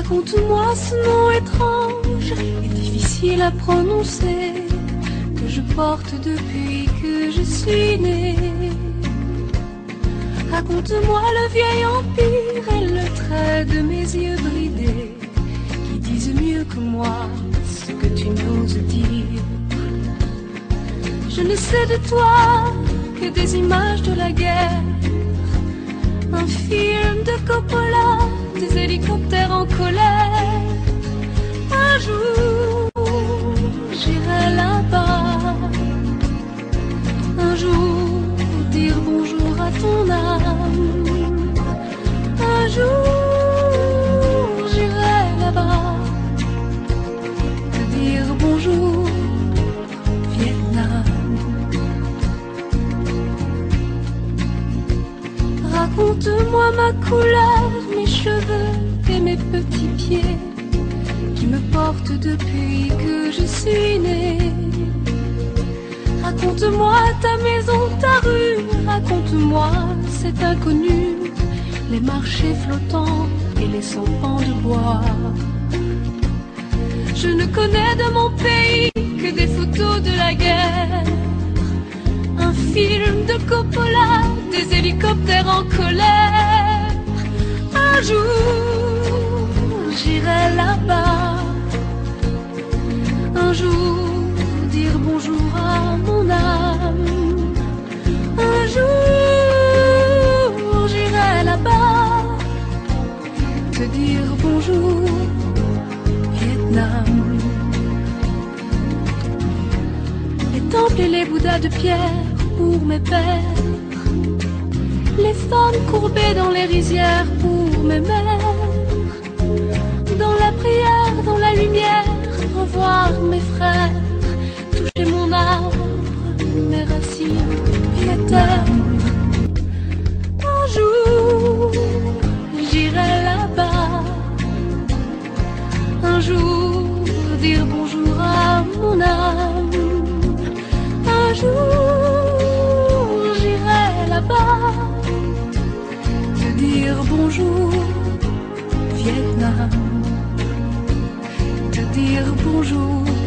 Raconte-moi ce nom étrange et difficile à prononcer que je porte depuis que je suis née. Raconte-moi le vieil empire et le trait de mes yeux bridés qui disent mieux que moi ce que tu n'oses dire. Je ne sais de toi que des images de la guerre, un film de Coppola, des hélicoptères en colère. Un jour, j'irai là-bas. Un jour, dire bonjour à ton âme. Un jour, j'irai là-bas. Te dire bonjour, Vietnam. Raconte-moi ma couleur, mes cheveux et mes petits pieds qui me portent depuis que je suis née. Raconte-moi ta maison, ta rue, raconte-moi cet inconnu, les marchés flottants et les sampans de bois. Je ne connais de mon pays que des photos de la guerre, un film de Coppola, des hélicoptères en colère. Un jour, j'irai là-bas. Un jour, dire bonjour à mon âme. Un jour, j'irai là-bas. Te dire bonjour, Vietnam. Les temples et les bouddhas de pierre pour mes pères, les femmes courbées dans les rizières pour mes mères. Dans la prière, dans la lumière, revoir mes frères, toucher mon arbre, mes racines et la terre. Un jour, j'irai là-bas. Un jour, dire bonjour à mon âme. Un jour, j'irai là-bas. Te dire bonjour, Vietnam. Te dire bonjour,